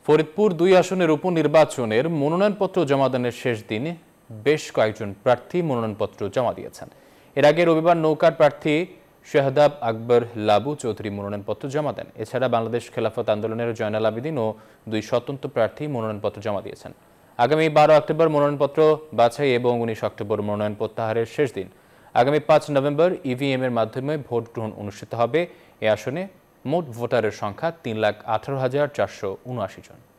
ফরিদপুর ২ আসনের উপনির্বাচনের মনোনয়নপত্র জমাদানের শেষ দিনে বেশ কয়েকজন প্রার্থী মনোনয়নপত্র জমা দিয়েছেন। এর আগে রবিবার নৌকার প্রার্থী শাহদাব আকবর লাবু চৌধুরী মনোনয়নপত্র জমা দেন। এছাড়া বাংলাদেশ খেলাফত আন্দোলনের জয়নাল আবেদিন ও ২ স্বতন্ত্র প্রার্থী মনোনয়নপত্র জমা দিয়েছেন। আগামী ১২ অক্টোবর মনোনয়নপত্র বাছাই এবং ১৯ অক্টোবর মনোনয়ন প্রত্যাহারের শেষ দিন। আগামী ৫ নভেম্বর ইভিএম এর মাধ্যমে ভোট গ্রহণ অনুষ্ঠিত হবে। এ আসনে মোট ভোটারের সংখ্যা ৩,১৮,৪৭৯ জন।